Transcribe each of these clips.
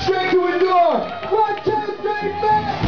Strength to endure. 1, 2, 3, 4.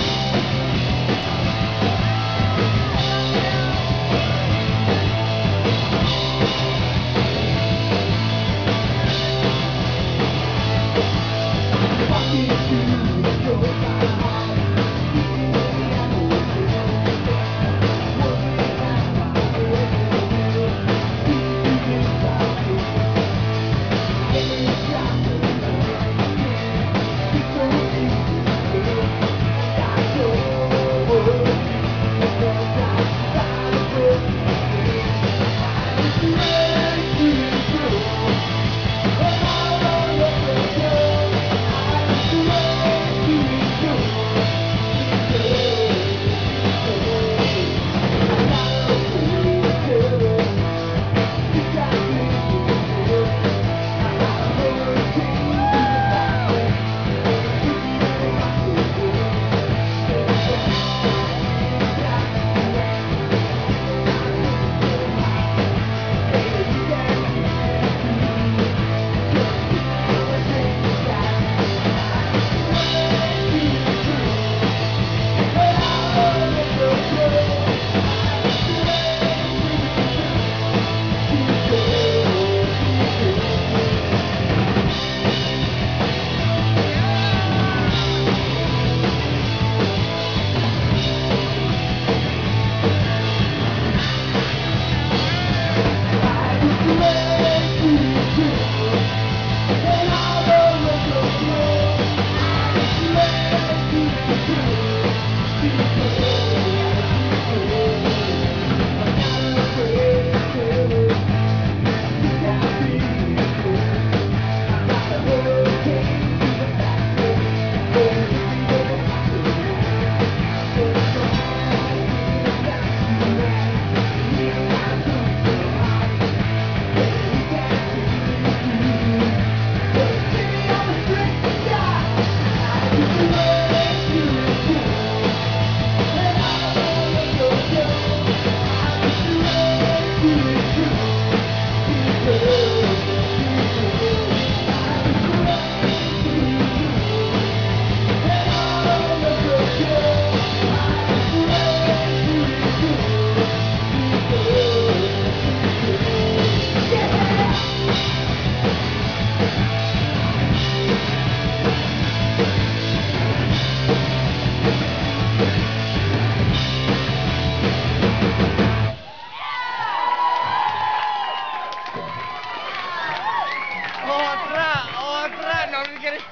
Otra, no me quieres.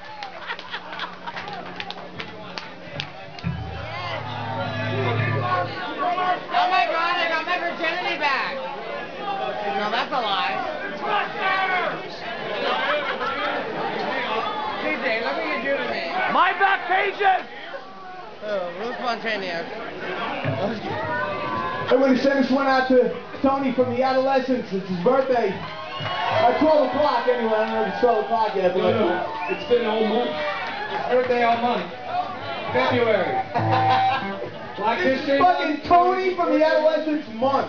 Oh my God, I got my virginity back. No, that's a lie. DJ, look what you do to me. My back pages! Oh, real spontaneous. Everybody send this one out to Tony from the Adolescents. It's his birthday. At 12 o'clock anyway. I don't know if it's 12 o'clock yet. But It's been all month. It's birthday all month. February. Black this History is fucking Tony from the Adolescents month.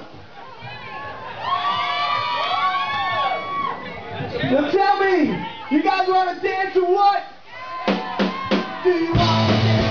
Now tell me, you guys want to dance or what? Do you want to dance?